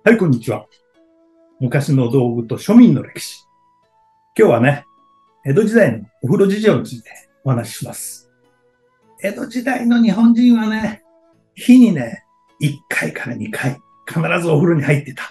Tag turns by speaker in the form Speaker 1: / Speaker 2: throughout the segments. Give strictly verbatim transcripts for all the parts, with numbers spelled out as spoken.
Speaker 1: はい、こんにちは。昔の道具と庶民の歴史。今日はね、江戸時代のお風呂事情についてお話しします。江戸時代の日本人はね、日にね、いっかいからにかい、必ずお風呂に入ってたって。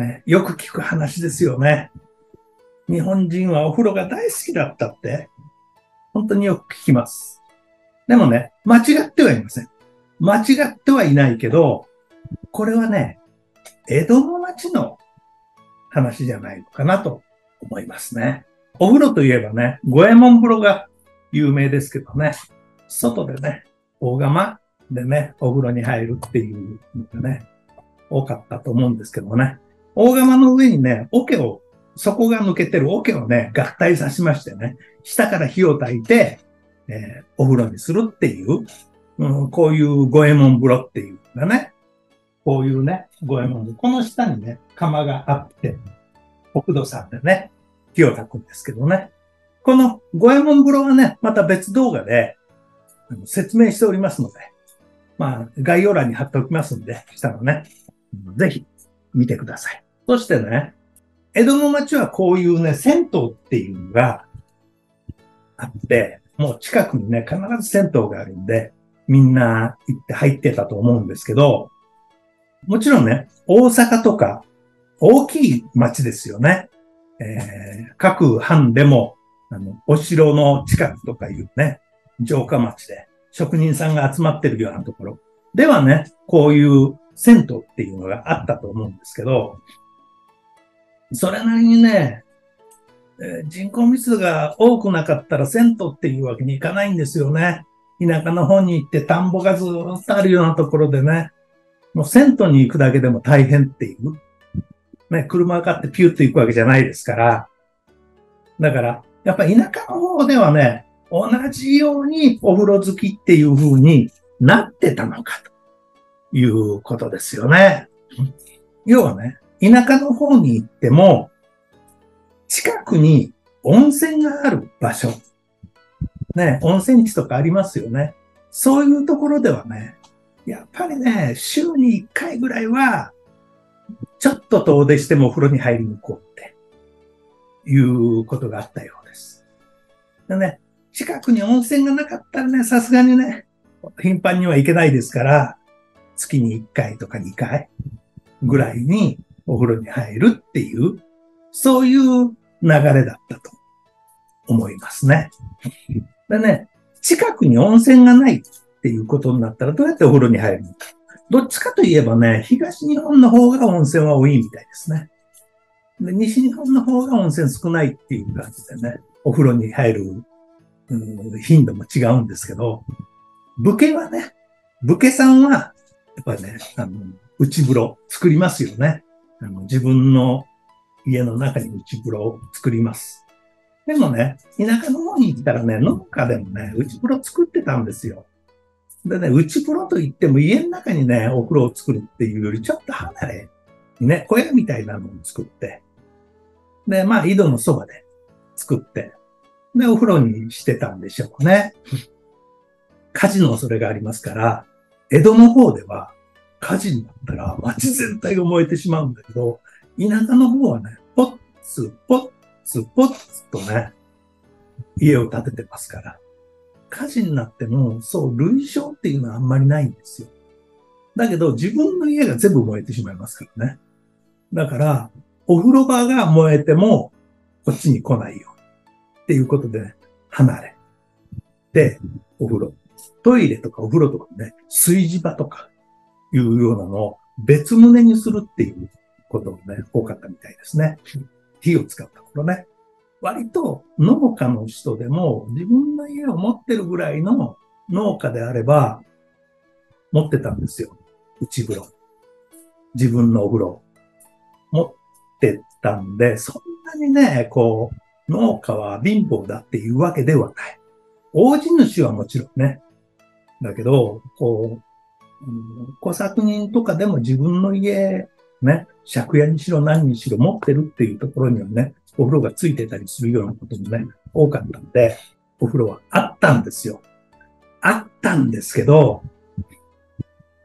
Speaker 1: ね、よく聞く話ですよね。日本人はお風呂が大好きだったって、本当によく聞きます。でもね、間違ってはいません。間違ってはいないけど、これはね、江戸の町の話じゃないのかなと思いますね。お風呂といえばね、五右衛門風呂が有名ですけどね、外でね、大釜でね、お風呂に入るっていうのがね、多かったと思うんですけどね、大釜の上にね、桶を、底が抜けてる桶をね、合体させましてね、下から火を焚いて、えー、お風呂にするっていう、うん、こういう五右衛門風呂っていうのがね、こういうね、五右衛門風呂。この下にね、釜があって、北斗さんでね、火を焚くんですけどね。この五右衛門風呂はね、また別動画で説明しておりますので、まあ、概要欄に貼っておきますんで、下のね、ぜひ見てください。そしてね、江戸の町はこういうね、銭湯っていうのがあって、もう近くにね、必ず銭湯があるんで、みんな行って入ってたと思うんですけど、もちろんね、大阪とか大きい町ですよね。えー、各藩でも、あの、お城の近くとかいうね、城下町で職人さんが集まってるようなところではね、こういう銭湯っていうのがあったと思うんですけど、それなりにね、えー、人口密度が多くなかったら銭湯っていうわけにいかないんですよね。田舎の方に行って田んぼがずっとあるようなところでね、もう銭湯に行くだけでも大変っていう。ね、車を買ってピュッと行くわけじゃないですから。だから、やっぱ田舎の方ではね、同じようにお風呂好きっていう風になってたのかということですよね。要はね、田舎の方に行っても、近くに温泉がある場所、ね、温泉地とかありますよね。そういうところではね、やっぱりね、週にいっかいぐらいは、ちょっと遠出してもお風呂に入りに行こうっていうことがあったようです。でね、近くに温泉がなかったらね、さすがにね、頻繁には行けないですから、月にいっかいとかにかいぐらいにお風呂に入るっていう、そういう流れだったと思いますね。でね、近くに温泉がないっていうことになったらどうやってお風呂に入るのか。どっちかといえばね、東日本の方が温泉は多いみたいですね。で、西日本の方が温泉少ないっていう感じでね、お風呂に入る、うん、頻度も違うんですけど、武家はね、武家さんは、やっぱりね、あの、内風呂作りますよね。あの、自分の家の中に内風呂を作ります。でもね、田舎の方に行ったらね、農家でもね、内風呂作ってたんですよ。でね、内風呂といっても家の中にね、お風呂を作るっていうよりちょっと離れにね、小屋みたいなのを作って、で、まあ、井戸のそばで作って、で、お風呂にしてたんでしょうね。火事の恐れがありますから、江戸の方では火事になったら街全体が燃えてしまうんだけど、田舎の方はね、ポッツ、ポッツ、ポッツとね、家を建ててますから、火事になっても、そう、類焼っていうのはあんまりないんですよ。だけど、自分の家が全部燃えてしまいますからね。だから、お風呂場が燃えても、こっちに来ないように。っていうことで、ね、離れ。で、お風呂。トイレとかお風呂とかね、炊事場とかいうようなのを別棟にするっていうことがね、多かったみたいですね。火を使うところね。割と農家の人でも自分の家を持ってるぐらいの農家であれば持ってたんですよ。内風呂。自分のお風呂。持ってたんで、そんなにね、こう、農家は貧乏だっていうわけではない。大地主はもちろんね。だけど、こう、小作人とかでも自分の家、ね、借家にしろ何にしろ持ってるっていうところにはね、お風呂がついてたりするようなこともね、多かったんで、お風呂はあったんですよ。あったんですけど、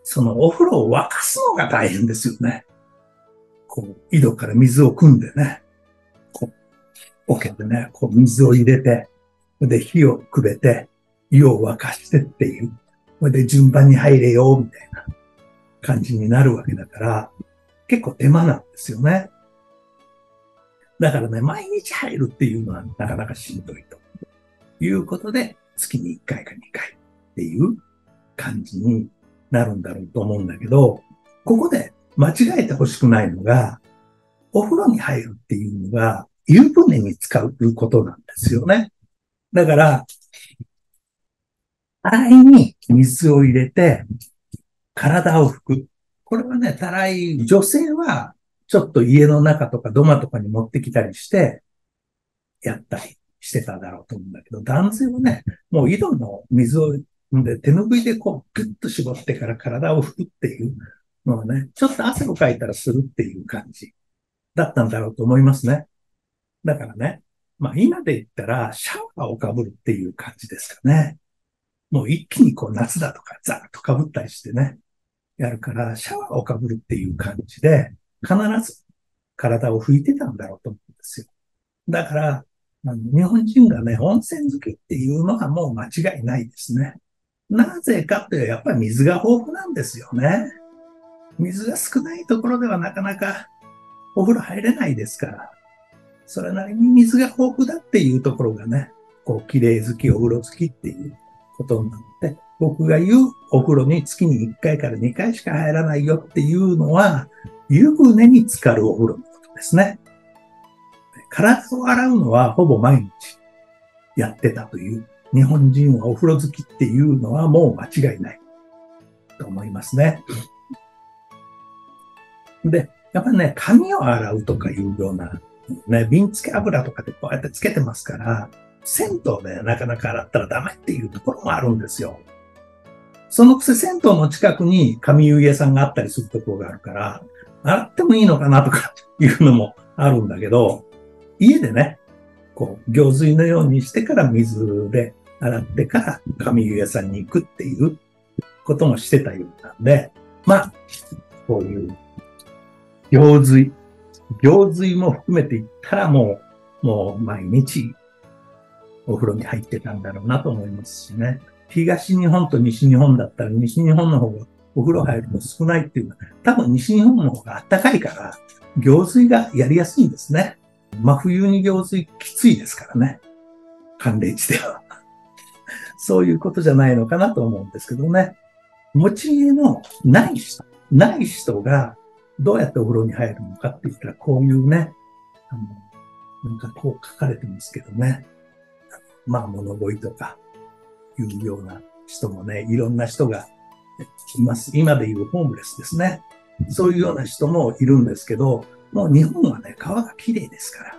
Speaker 1: そのお風呂を沸かすのが大変ですよね。こう、井戸から水を汲んでね、こう、桶でね、こう水を入れて、で、火をくべて、湯を沸かしてっていう。それで順番に入れよ、みたいな感じになるわけだから、結構手間なんですよね。だからね、毎日入るっていうのはなかなかしんどいということで、月にいっかいかにかいっていう感じになるんだろうと思うんだけど、ここで間違えてほしくないのが、お風呂に入るっていうのが湯船に使うことなんですよね。だから、たらいに水を入れて体を拭く。これはね、たらい、女性はちょっと家の中とか土間とかに持ってきたりしてやったりしてただろうと思うんだけど、男性はね、もう井戸の水をで手拭いでこうグッと絞ってから体を拭くっていうのはね、ちょっと汗をかいたらするっていう感じだったんだろうと思いますね。だからね、まあ今で言ったらシャワーをかぶるっていう感じですかね。もう一気にこう夏だとかザーッとかぶったりしてね、やるから、シャワーをかぶるっていう感じで、必ず体を拭いてたんだろうと思うんですよ。だから、あの日本人がね、温泉好きっていうのはもう間違いないですね。なぜかってやっぱり水が豊富なんですよね。水が少ないところではなかなかお風呂入れないですから、それなりに水が豊富だっていうところがね、こう、綺麗好き、お風呂好きっていうことになって、僕が言うお風呂に月にいっかいからにかいしか入らないよっていうのは、湯船に浸かるお風呂のことですね。体を洗うのはほぼ毎日やってたという、日本人はお風呂好きっていうのはもう間違いないと思いますね。で、やっぱりね、髪を洗うとかいうような、ね、瓶付け油とかでこうやってつけてますから、銭湯でなかなか洗ったらダメっていうところもあるんですよ。そのくせ銭湯の近くに髪湯屋さんがあったりするところがあるから、洗ってもいいのかなとかいうのもあるんだけど、家でね、こう、行水のようにしてから水で洗ってから髪湯屋さんに行くっていうこともしてたようなんで、まあ、こういう行水、行水も含めていったらもう、もう毎日お風呂に入ってたんだろうなと思いますしね。東日本と西日本だったら西日本の方がお風呂入るの少ないっていうのは、多分西日本の方が暖かいから、行水がやりやすいんですね。真冬に行水きついですからね。寒冷地では。そういうことじゃないのかなと思うんですけどね。持ち家のない人、ない人がどうやってお風呂に入るのかって言ったら、こういうね、あの、なんかこう書かれてますけどね。まあ物乞いとかいうような人もね、いろんな人がいます。今でいうホームレスですね。そういうような人もいるんですけど、もう日本はね、川が綺麗ですから。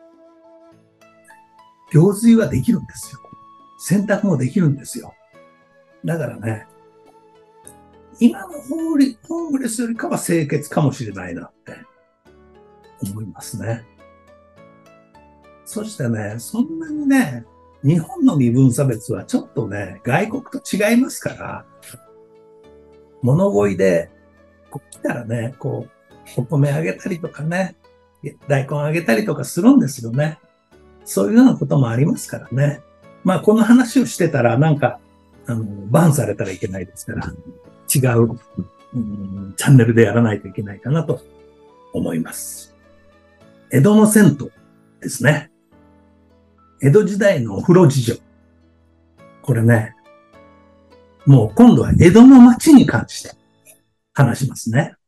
Speaker 1: 行水はできるんですよ。洗濯もできるんですよ。だからね、今のホームレスよりかは清潔かもしれないなって思いますね。そしてね、そんなにね、日本の身分差別はちょっとね、外国と違いますから、物乞いで、こう来たらね、こう、お米あげたりとかね、大根あげたりとかするんですよね。そういうようなこともありますからね。まあ、この話をしてたら、なんか、あの、バンされたらいけないですから、違う、うん、チャンネルでやらないといけないかなと思います。江戸の銭湯ですね。江戸時代のお風呂事情。これね、もう今度は江戸の町に関して話しますね。